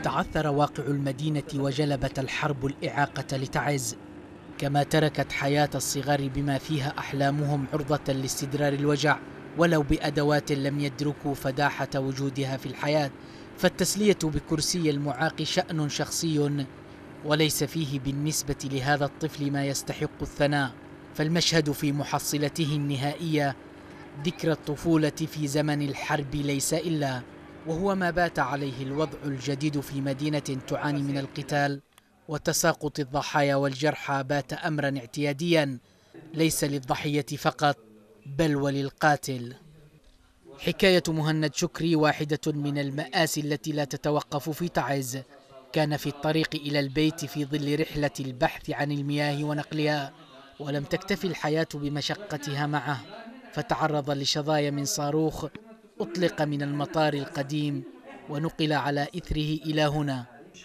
تعثر واقع المدينة وجلبت الحرب الإعاقة لتعز، كما تركت حياة الصغار بما فيها أحلامهم عرضة لاستدرار الوجع ولو بأدوات لم يدركوا فداحة وجودها في الحياة. فالتسلية بكرسي المعاق شأن شخصي وليس فيه بالنسبة لهذا الطفل ما يستحق الثناء، فالمشهد في محصلته النهائية ذكرى الطفولة في زمن الحرب ليس إلا، وهو ما بات عليه الوضع الجديد في مدينة تعاني من القتال وتساقط الضحايا والجرحى بات أمرا اعتياديا ليس للضحية فقط بل وللقاتل. حكاية مهند شكري واحدة من المآسي التي لا تتوقف في تعز. كان في الطريق إلى البيت في ظل رحلة البحث عن المياه ونقلها، ولم تكتفي الحياة بمشقتها معه، فتعرض لشظايا من صاروخ أطلق من المطار القديم ونقل على إثره إلى هنا.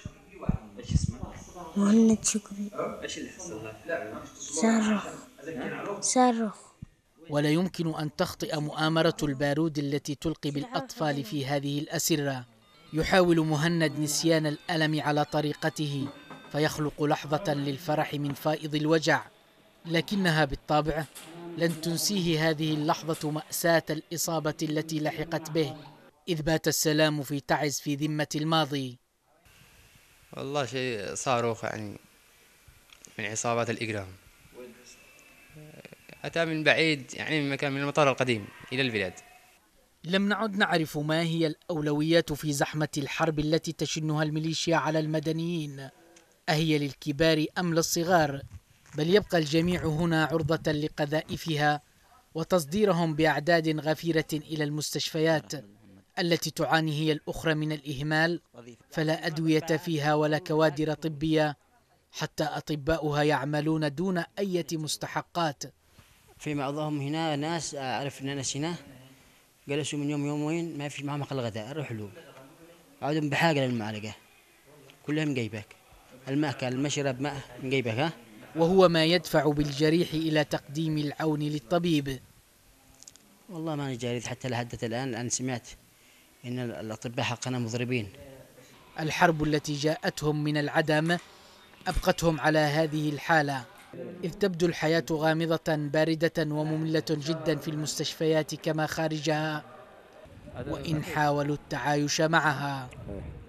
مهند شكري. ايش اللي حصل لك؟ صاروخ. ولا يمكن أن تخطئ مؤامرة البارود التي تلقي بالأطفال في هذه الأسرة. يحاول مهند نسيان الألم على طريقته فيخلق لحظة للفرح من فائض الوجع، لكنها بالطبع لن تنسيه هذه اللحظة مأساة الإصابة التي لحقت به، إذ بات السلام في تعز في ذمة الماضي. والله شيء صاروخ يعني من عصابات الإجرام، أتى من بعيد يعني من مكان من المطار القديم إلى البلاد. لم نعد نعرف ما هي الأولويات في زحمة الحرب التي تشنها الميليشيا على المدنيين، أهي للكبار أم للصغار؟ بل يبقى الجميع هنا عرضة لقذائفها وتصديرهم بأعداد غفيرة إلى المستشفيات التي تعاني هي الأخرى من الإهمال، فلا أدوية فيها ولا كوادر طبية، حتى أطباؤها يعملون دون أي مستحقات. في بعضهم هنا ناس أعرف إن ناس هنا جلسوا من يومين ما في معهم أقل غداء، روح له عادهم بحاجة للمعالجة، كلهم جايبك المأكل المشرب ماء جايبك ها. وهو ما يدفع بالجريح إلى تقديم العون للطبيب. والله ماني جاري حتى لحد الآن سمعت إن الأطباء حقنا مضربين. الحرب التي جاءتهم من العدم أبقتهم على هذه الحالة، إذ تبدو الحياة غامضة باردة ومملة جدا في المستشفيات كما خارجها، وإن حاولوا التعايش معها.